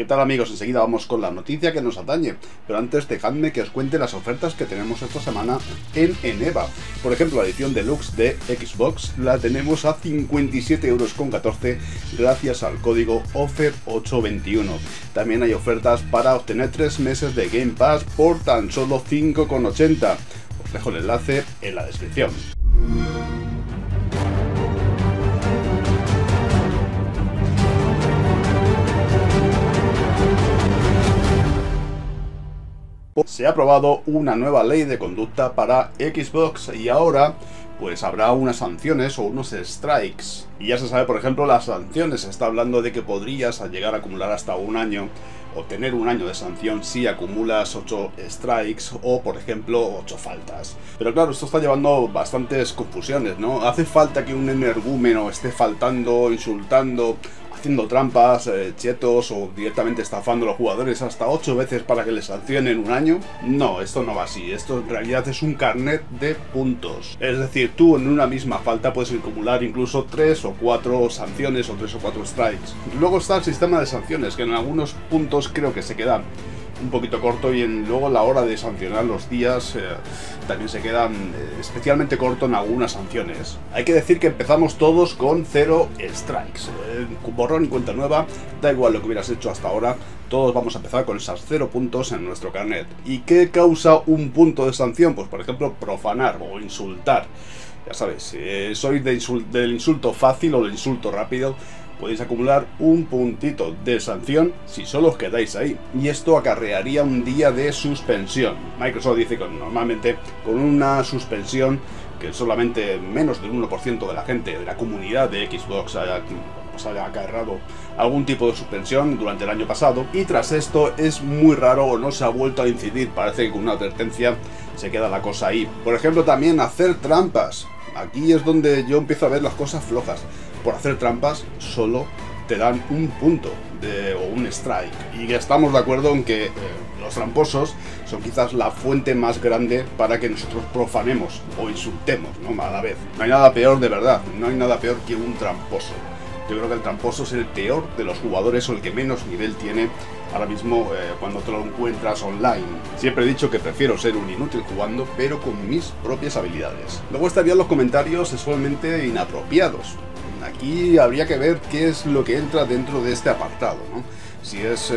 ¿Qué tal, amigos? Enseguida vamos con la noticia que nos atañe, pero antes dejadme que os cuente las ofertas que tenemos esta semana en Eneba. Por ejemplo, la edición deluxe de Xbox la tenemos a 57,14 € gracias al código OFFER821. También hay ofertas para obtener 3 meses de Game Pass por tan solo 5,80. Os dejo el enlace en la descripción. Se ha aprobado una nueva ley de conducta para Xbox y ahora pues habrá unas sanciones o unos strikes. Y ya se sabe, por ejemplo, las sanciones. Se está hablando de que podrías llegar a acumular hasta un año o tener un año de sanción si acumulas 8 strikes o, por ejemplo, 8 faltas. Pero claro, esto está llevando bastantes confusiones, ¿no? ¿Hace falta que un energúmeno esté faltando, insultando, haciendo trampas, chetos o directamente estafando a los jugadores hasta 8 veces para que les sancionen un año? No, esto no va así. Esto en realidad es un carnet de puntos. Es decir, tú en una misma falta puedes acumular incluso 3 o 4 sanciones o 3 o 4 strikes. Luego está el sistema de sanciones, que en algunos puntos creo que se quedan un poquito corto, y luego la hora de sancionar los días también se quedan especialmente corto en algunas sanciones. Hay que decir que empezamos todos con 0 strikes, borrón y cuenta nueva, da igual lo que hubieras hecho hasta ahora, todos vamos a empezar con esas 0 puntos en nuestro carnet. ¿Y qué causa un punto de sanción? Pues por ejemplo, profanar o insultar. Ya sabes, sois del insulto fácil o del insulto rápido, podéis acumular un puntito de sanción si solo os quedáis ahí. Y esto acarrearía un día de suspensión. Microsoft dice que normalmente con una suspensión que solamente menos del 1% de la gente de la comunidad de Xbox haya acarreado algún tipo de suspensión durante el año pasado, y tras esto es muy raro o no se ha vuelto a incidir. Parece que con una advertencia se queda la cosa ahí. Por ejemplo, también hacer trampas. Aquí es donde yo empiezo a ver las cosas flojas. Por hacer trampas solo te dan un punto o un strike, y estamos de acuerdo en que los tramposos son quizás la fuente más grande para que nosotros profanemos o insultemos, ¿no?, a la vez. No hay nada peor, de verdad, no hay nada peor que un tramposo. Yo creo que el tramposo es el peor de los jugadores o el que menos nivel tiene ahora mismo cuando te lo encuentras online. Siempre he dicho que prefiero ser un inútil jugando, pero con mis propias habilidades. Luego estarían los comentarios sexualmente inapropiados. Aquí habría que ver qué es lo que entra dentro de este apartado, ¿no? Si es,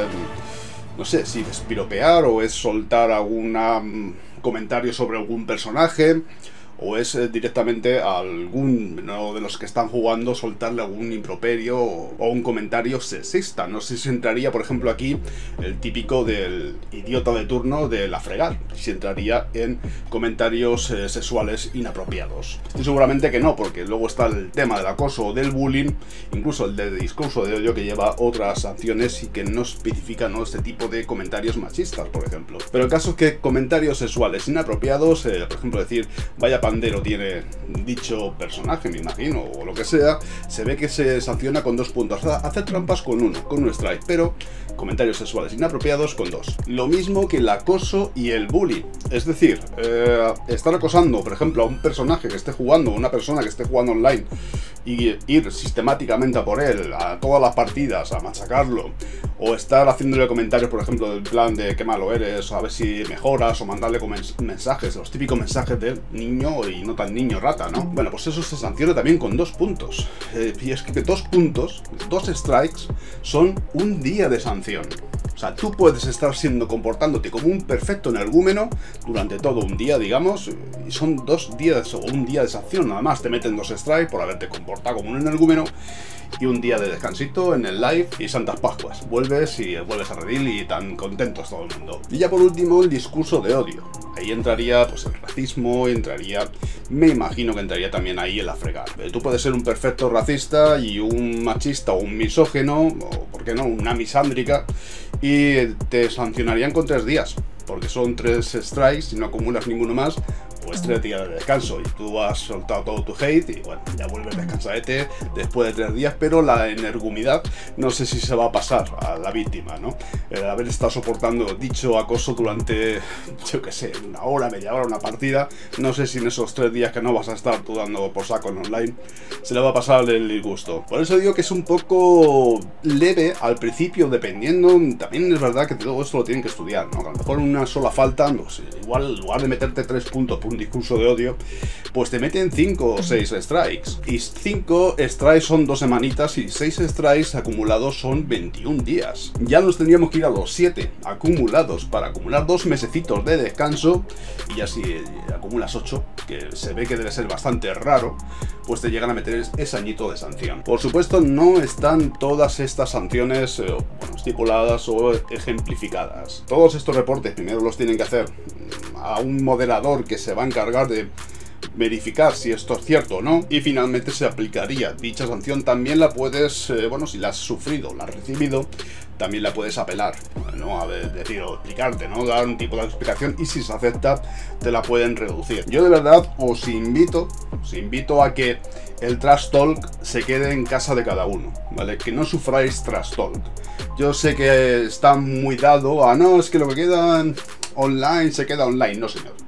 no sé, si es piropear o es soltar algún comentario sobre algún personaje, o es directamente a alguno de los que están jugando soltarle algún improperio o un comentario sexista. No sé si entraría, por ejemplo, aquí el típico del idiota de turno de la fregar, si entraría en comentarios sexuales inapropiados. Estoy seguramente que no, porque luego está el tema del acoso o del bullying, incluso el del discurso de odio, que lleva otras sanciones y que no especifica, ¿no?, este tipo de comentarios machistas, por ejemplo. Pero el caso es que comentarios sexuales inapropiados, por ejemplo, decir vaya pandero tiene dicho personaje, me imagino, o lo que sea, se ve que se sanciona con 2 puntos. Hacer trampas con un strike, pero comentarios sexuales inapropiados con 2. Lo mismo que el acoso y el bullying. Es decir, estar acosando, por ejemplo, a un personaje que esté jugando, una persona que esté jugando online, y ir sistemáticamente a por él, a todas las partidas, a machacarlo, o estar haciéndole comentarios, por ejemplo, del plan de qué malo eres, a ver si mejoras, o mandarle mensajes, los típicos mensajes del niño y no tan niño rata, ¿no? Bueno, pues eso se sanciona también con 2 puntos. Y es que 2 puntos, 2 strikes, son un día de sanción. O sea, tú puedes estar comportándote como un perfecto energúmeno durante todo un día, digamos, y son 2 días o un día de sanción. Nada más te meten 2 strikes por haberte comportado como un energúmeno, y un día de descansito en el live y Santas Pascuas. Vuelves a redil y tan contentos todo el mundo. Y ya por último, el discurso de odio. Ahí entraría pues el racismo, me imagino que entraría también ahí el afregar. Tú puedes ser un perfecto racista y un machista o un misógeno, o por qué no, una misándrica, y te sancionarían con 3 días. Porque son 3 strikes, si no acumulas ninguno más, pues 3 días de descanso, y tú has soltado todo tu hate y bueno, ya vuelves descansadete después de 3 días, pero la energumidad no sé si se va a pasar a la víctima, ¿no? El haber estado soportando dicho acoso durante, yo qué sé, una hora, media hora, una partida, no sé si en esos 3 días que no vas a estar tú dando por saco en online se le va a pasar el disgusto. Por eso digo que es un poco leve al principio, dependiendo. También es verdad que todo esto lo tienen que estudiar, ¿no? A lo mejor una sola falta, pues igual en lugar de meterte 3 puntos por un discurso de odio, pues te meten 5 o 6 strikes. Y 5 strikes son 2 semanitas y 6 strikes acumulados son 21 días. Ya nos tendríamos que ir a los 7 acumulados para acumular 2 mesecitos de descanso, y así acumulas 8, que se ve que debe ser bastante raro, pues te llegan a meter ese añito de sanción. Por supuesto, no están todas estas sanciones estipuladas o ejemplificadas. Todos estos reportes primero los tienen que hacer a un moderador que se va a encargar de verificar si esto es cierto o no, y finalmente se aplicaría dicha sanción. También la puedes, si la has sufrido, la has recibido, también la puedes apelar, ¿no? A ver, decir o explicarte, ¿no? Dar un tipo de explicación, y si se acepta te la pueden reducir. Yo de verdad os invito a que el trash talk se quede en casa de cada uno, ¿vale? Que no sufráis trash talk. Yo sé que está muy dado a no, es que lo que queda online se queda online. No, señor.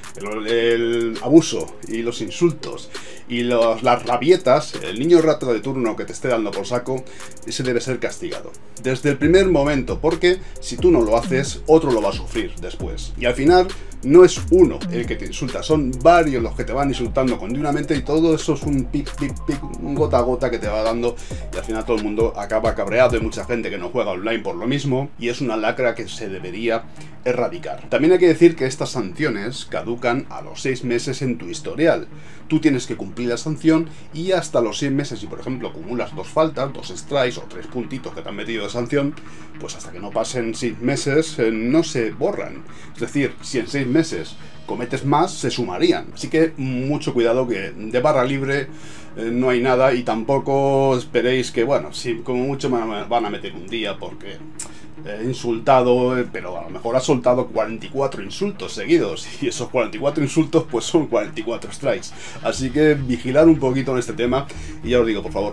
El abuso y los insultos y las rabietas, el niño rata de turno que te esté dando por saco, ese debe ser castigado desde el primer momento, porque si tú no lo haces, otro lo va a sufrir después. Y al final no es uno el que te insulta, son varios los que te van insultando continuamente, y todo eso es un pic, un gota a gota que te va dando, y al final todo el mundo acaba cabreado. Hay mucha gente que no juega online por lo mismo, y es una lacra que se debería erradicar. También hay que decir que estas sanciones caducan a los 6 meses en tu historial. Tú tienes que cumplir la sanción, y hasta los 6 meses, si por ejemplo acumulas 2 faltas, 2 strikes o 3 puntitos que te han metido de sanción, pues hasta que no pasen 6 meses no se borran. Es decir, si en 6 meses cometes más, se sumarían. Así que mucho cuidado, que de barra libre no hay nada, y tampoco esperéis que, si como mucho me van a meter un día porque he insultado, pero a lo mejor ha soltado 44 insultos seguidos, y esos 44 insultos pues son 44 strikes. Así que vigilar un poquito en este tema, y ya os digo, por favor,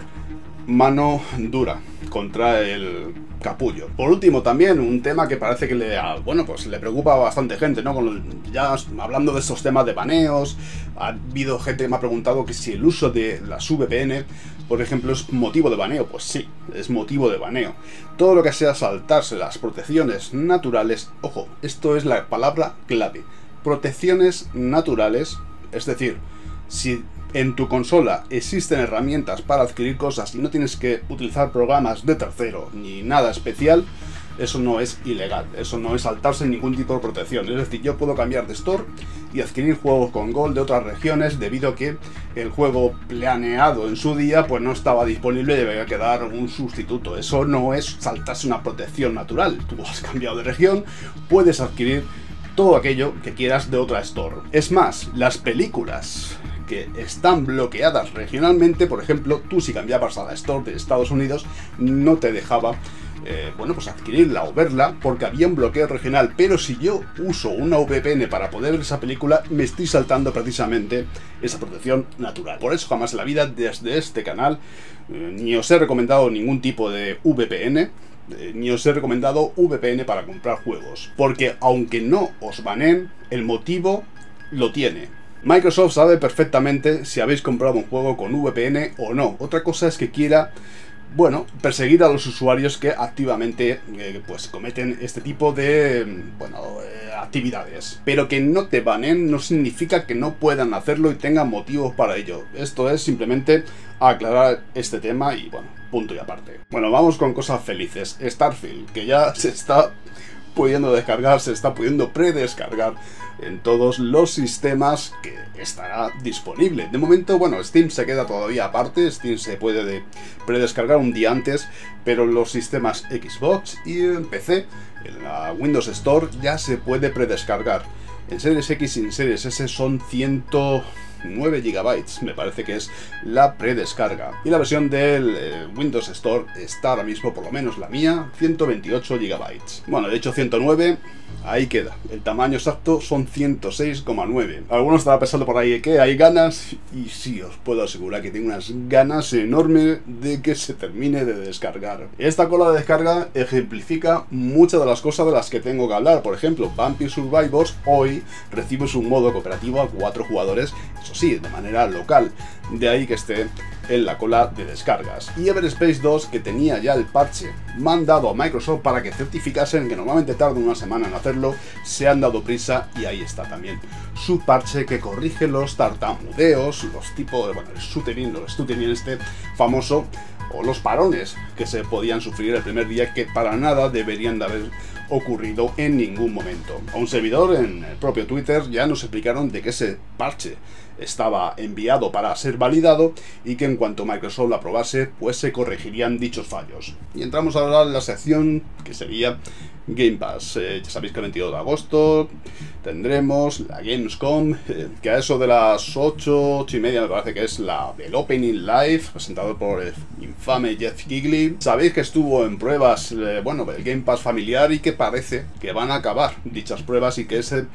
mano dura contra el capullo. Por último, también un tema que parece que le preocupa a bastante gente, ¿no? Ya hablando de estos temas de baneos, ha habido gente que me ha preguntado que si el uso de las VPN, por ejemplo, es motivo de baneo. Pues sí, es motivo de baneo. Todo lo que sea saltarse las protecciones naturales, ojo, esto es la palabra clave, protecciones naturales, es decir, si en tu consola existen herramientas para adquirir cosas y no tienes que utilizar programas de tercero ni nada especial, eso no es ilegal, eso no es saltarse ningún tipo de protección. Es decir, yo puedo cambiar de store y adquirir juegos con Gold de otras regiones debido a que el juego planeado en su día pues no estaba disponible y debería quedar un sustituto. Eso no es saltarse una protección natural. Tú has cambiado de región, puedes adquirir todo aquello que quieras de otra store. Es más, las películas que están bloqueadas regionalmente, por ejemplo, tú si cambiabas a la store de Estados Unidos no te dejaba adquirirla o verla porque había un bloqueo regional. Pero si yo uso una VPN para poder ver esa película, me estoy saltando precisamente esa protección natural. Por eso jamás en la vida desde este canal ni os he recomendado ningún tipo de VPN, ni os he recomendado VPN para comprar juegos, porque aunque no os baneen, el motivo lo tiene. Microsoft sabe perfectamente si habéis comprado un juego con VPN o no. Otra cosa es que quiera, perseguir a los usuarios que activamente cometen este tipo de actividades. Pero que no te baneen no significa que no puedan hacerlo y tengan motivos para ello. Esto es simplemente aclarar este tema y punto y aparte. Vamos con cosas felices. Starfield, que ya se está pudiendo descargar, se está pudiendo predescargar en todos los sistemas, que estará disponible. De momento, Steam se queda todavía aparte. Steam se puede predescargar un día antes, pero los sistemas Xbox y en PC, en la Windows Store, ya se puede predescargar. En Series X y en Series S son 100 9 GB, me parece que es la predescarga. Y la versión del Windows Store está ahora mismo, por lo menos la mía, 128 GB. Bueno, de hecho 109, ahí queda. El tamaño exacto son 106,9. Algunos estarán pensando por ahí que hay ganas, y sí, os puedo asegurar que tengo unas ganas enormes de que se termine de descargar. Esta cola de descarga ejemplifica muchas de las cosas de las que tengo que hablar. Por ejemplo, Vampire Survivors hoy recibes un modo cooperativo a 4 jugadores, eso sí, de manera local, de ahí que esté en la cola de descargas. Y Everspace 2, que tenía ya el parche mandado a Microsoft para que certificasen, que normalmente tarda una semana en hacerlo, se han dado prisa y ahí está también su parche que corrige los tartamudeos, los tipos, bueno, el stuttering este famoso, o los parones que se podían sufrir el primer día, que para nada deberían de haber ocurrido en ningún momento. A un servidor en el propio Twitter ya nos explicaron de que ese parche estaba enviado para ser validado y que en cuanto Microsoft lo aprobase, pues se corregirían dichos fallos. Y entramos ahora en la sección que sería Game Pass. Ya sabéis que el 22 de agosto tendremos la Gamescom, que a eso de las 8:30 me parece que es el Opening Live, presentado por el infame Jeff Keighley. Sabéis que estuvo en pruebas, bueno, el Game Pass familiar, y que parece que van a acabar dichas pruebas y que ese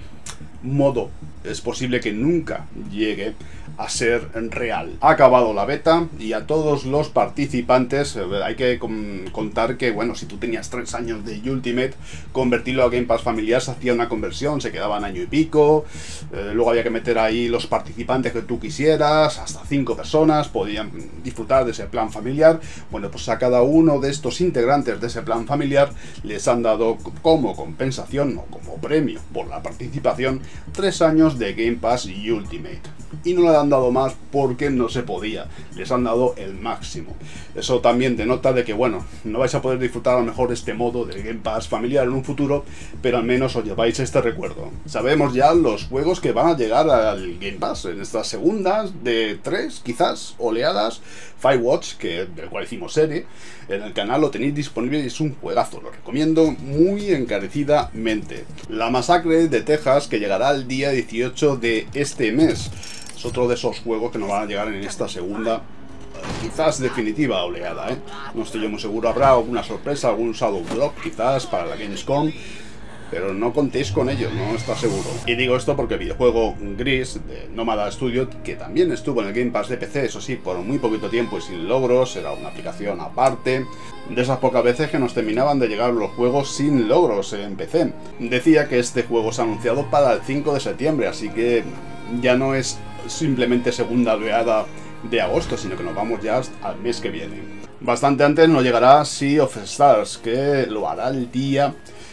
modo es posible que nunca llegue a ser real. Ha acabado la beta y a todos los participantes hay que contar que, bueno, si tú tenías 3 años de Ultimate, convertirlo a Game Pass familiar se hacía una conversión, se quedaban año y pico, luego había que meter ahí los participantes que tú quisieras, hasta 5 personas podían disfrutar de ese plan familiar. Bueno, pues a cada uno de estos integrantes de ese plan familiar les han dado como compensación o como premio por la participación 3 años de Game Pass y Ultimate. Y no le han dado más porque no se podía, les han dado el máximo. Eso también denota de que, bueno, no vais a poder disfrutar a lo mejor este modo de Game Pass familiar en un futuro, pero al menos os lleváis este recuerdo. Sabemos ya los juegos que van a llegar al Game Pass en estas segundas de 3, quizás, oleadas. Firewatch, del cual hicimos serie, en el canal lo tenéis disponible y es un juegazo, lo recomiendo muy encarecidamente. La Masacre de Texas, que llegará el día 18 de este mes. Es otro de esos juegos que nos van a llegar en esta segunda, quizás definitiva oleada, No estoy yo muy seguro, habrá alguna sorpresa, algún Shadow Drop quizás para la Gamescom, pero no contéis con ello, no está seguro. Y digo esto porque el videojuego Gris de Nomada Studio, que también estuvo en el Game Pass de PC, eso sí, por muy poquito tiempo y sin logros, era una aplicación aparte, de esas pocas veces que nos terminaban de llegar los juegos sin logros en PC. Decía que este juego se ha anunciado para el 5 de septiembre, así que ya no es simplemente segunda oleada de agosto, sino que nos vamos ya al mes que viene. Bastante antes nos llegará Sea of Stars, que lo hará el día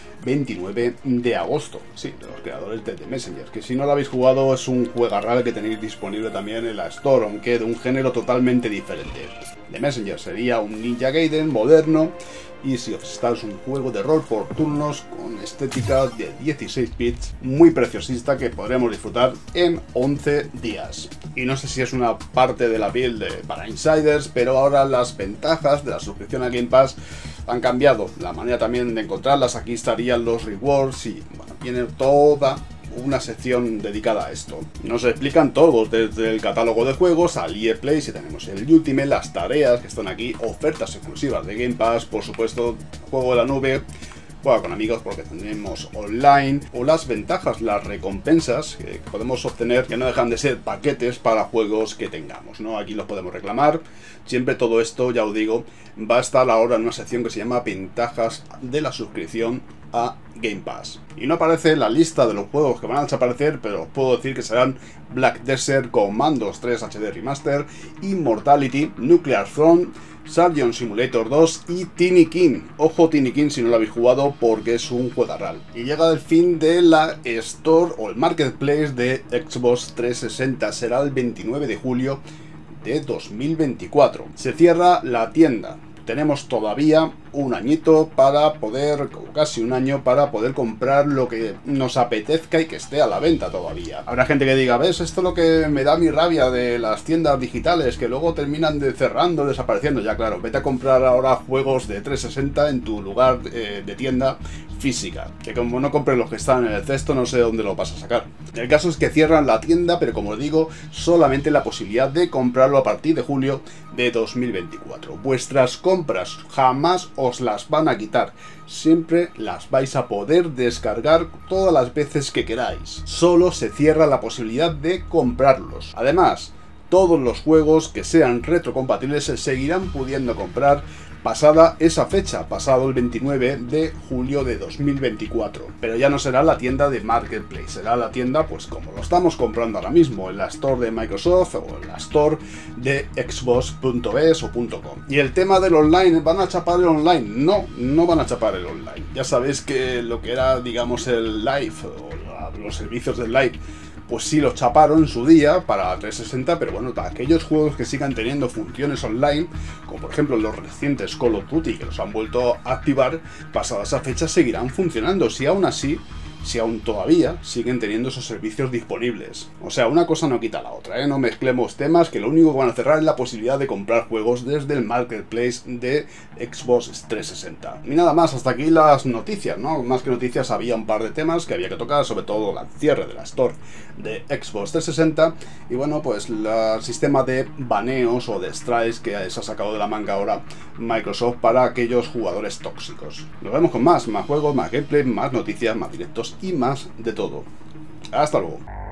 29 de agosto, sí, de los creadores de The Messenger, que si no lo habéis jugado es un juegarral que tenéis disponible también en la Store, aunque de un género totalmente diferente. The Messenger sería un Ninja Gaiden moderno y Sea of Stars un juego de rol por turnos con estética de 16 bits muy preciosista que podremos disfrutar en 11 días. Y no sé si es una parte de la build para insiders, pero ahora las ventajas de la suscripción a Game Pass han cambiado, la manera también de encontrarlas. Aquí estarían los rewards y, bueno, tiene toda una sección dedicada a esto. Nos explican todo, desde el catálogo de juegos al EA Play, si tenemos el Ultimate, las tareas que están aquí, ofertas exclusivas de Game Pass, por supuesto, juego de la nube, juega con amigos porque tendremos online, o las ventajas, las recompensas que podemos obtener, que no dejan de ser paquetes para juegos que tengamos, ¿no? Aquí los podemos reclamar. Siempre todo esto, ya os digo, va a estar ahora en una sección que se llama ventajas de la suscripción a Game Pass. Y no aparece la lista de los juegos que van a desaparecer, pero os puedo decir que serán Black Desert, Commandos 3 HD Remaster, Immortality, Nuclear Throne, Surgeon Simulator 2 y Tiny King. Ojo Tiny King si no lo habéis jugado porque es un juegarral. Y llega el fin de la Store o el Marketplace de Xbox 360. Será el 29 de julio de 2024. Se cierra la tienda. Tenemos todavía un añito para poder, o casi un año, para poder comprar lo que nos apetezca y que esté a la venta todavía. Habrá gente que diga, ¿ves? Esto es lo que me da mi rabia de las tiendas digitales, que luego terminan cerrando, desapareciendo. Ya claro, vete a comprar ahora juegos de 360 en tu lugar de tienda física, que como no compres los que están en el cesto, no sé dónde lo vas a sacar. El caso es que cierran la tienda, pero como os digo, solamente la posibilidad de comprarlo a partir de julio de 2024. Vuestras compras jamás os las van a quitar, siempre las vais a poder descargar todas las veces que queráis. Solo se cierra la posibilidad de comprarlos. Además, todos los juegos que sean retrocompatibles se seguirán pudiendo comprar pasada esa fecha, pasado el 29 de julio de 2024. Pero ya no será la tienda de Marketplace, será la tienda pues como lo estamos comprando ahora mismo, en la Store de Microsoft o en la Store de Xbox.es o .com. Y el tema del online, ¿van a chapar el online? No, no van a chapar el online. Ya sabéis que lo que era, digamos, el live o los servicios del live, pues sí lo chaparon en su día para 360, pero bueno, para aquellos juegos que sigan teniendo funciones online, como por ejemplo los recientes Call of Duty, que los han vuelto a activar, pasada esa fecha seguirán funcionando, si aún todavía siguen teniendo esos servicios disponibles. O sea, una cosa no quita la otra, ¿eh? No mezclemos temas, que lo único que van a cerrar es la posibilidad de comprar juegos desde el Marketplace de Xbox 360. Y nada más, hasta aquí las noticias, ¿no? Más que noticias, había un par de temas que había que tocar, sobre todo el cierre de la Store de Xbox 360, y bueno, pues el sistema de baneos o de strikes que se ha sacado de la manga ahora Microsoft para aquellos jugadores tóxicos. Nos vemos con más juegos, más gameplay, más noticias, más directos y más de todo. Hasta luego.